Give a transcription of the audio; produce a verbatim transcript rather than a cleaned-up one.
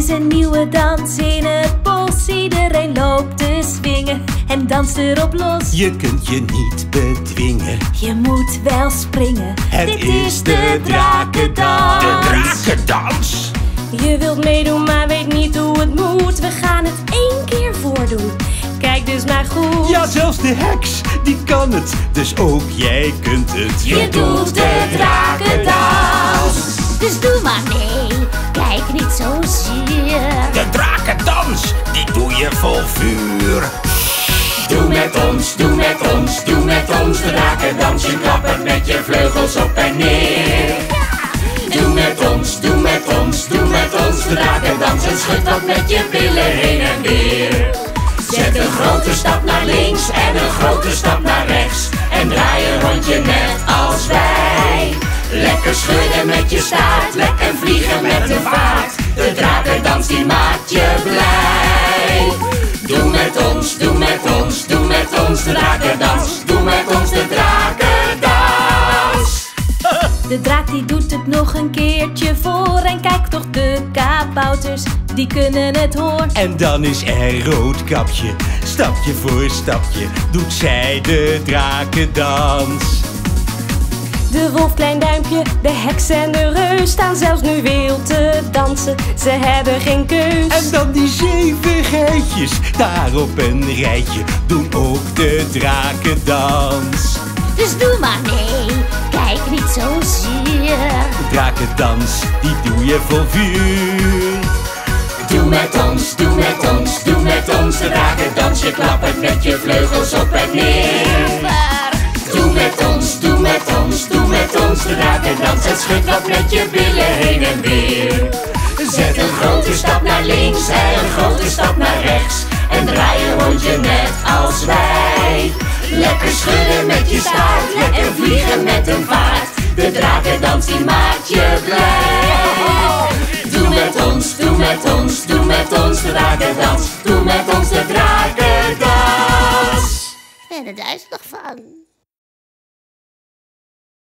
is een nieuwe dans in het bos. Iedereen loopt te swingen en danst erop los. Je kunt je niet bedwingen. Je moet wel springen. Het Dit is de drakendans. De drakendans. Je wilt meedoen, maar weet niet hoe het moet. We gaan het één keer voordoen. Kijk dus maar goed. Ja, zelfs de heks, die kan het. Dus ook jij kunt het. Je doet de drakendans. Dus doe maar mee. Kijk niet zo zuur. De drakendans, die doe je vol vuur. Doe met ons, doe met ons, doe met ons de drakendans. Je klappert met je vleugels op en neer. Doe met ons, doe met ons, doe met ons de drakendans. En schud wat met je billen heen en weer. Zet een grote stap naar links en een grote stap naar rechts. En draai een rondje net als wij. Lekker schudden met je staart, lekker vliegen met de vaart. De drakendans die maakt je blij. Doe met ons, doe met ons, doe met ons de drakendans. Doe met ons de drakendans. De draak die doet het nog een keertje voor. En kijk toch, de kabouters, die kunnen het hoor. En dan is er Roodkapje. Stapje voor stapje doet zij de drakendans. De wolf, Klein Duimpje, de heks en de reus staan zelfs nu wild te dansen. Ze hebben geen keus. En dan die zeven geitjes, daar op een rijtje, doen ook de drakendans. Dus doe maar mee, kijk niet zo zuur. De drakendans, die doe je vol vuur. Doe met ons, doe met ons, doe met ons de drakendans. Je klappert met je vleugels op en neer. Doe met ons, doe met ons, doe met ons de drakendans. En schud wat met je billen heen en weer. Zet een grote stap naar links en een grote stap naar rechts. En draai een rondje net als wij. Lekker schudden met je staart, lekker vliegen met een vaart. De drakendans die maakt je blij. Doe met ons, doe met ons, doe met ons de drakendans. Doe met ons de drakendans. Ik ben er duizelig van.